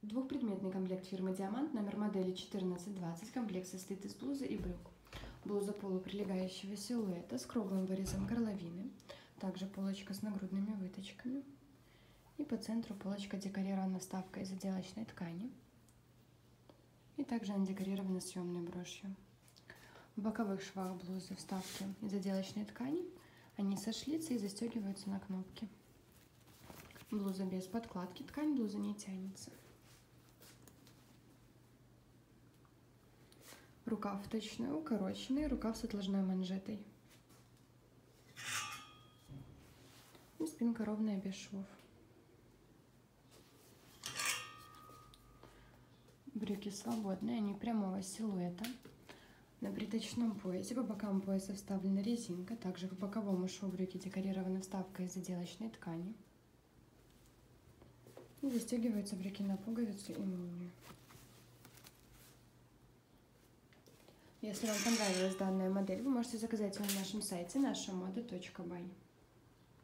Двухпредметный комплект фирмы «Диамант», номер модели 1420. Комплект состоит из блузы и брюк. Блуза полуприлегающего силуэта с круглым вырезом горловины. Также полочка с нагрудными выточками. И по центру полочка декорирована вставкой из отделочной ткани. И также она декорирована съемной брошью. В боковых швах блузы вставки из отделочной ткани. Они сошлись и застегиваются на кнопки. Блуза без подкладки, ткань блузы не тянется. Рукав вточной, укороченный, рукав с отложной манжетой. И спинка ровная, без швов. Брюки свободные, они прямого силуэта. На приточном поясе по бокам пояса вставлена резинка. Также по боковому шву брюки декорированы вставкой из отделочной ткани. И застегиваются брюки на пуговицу и молнию. Если вам понравилась данная модель, вы можете заказать ее на нашем сайте nashamoda.by.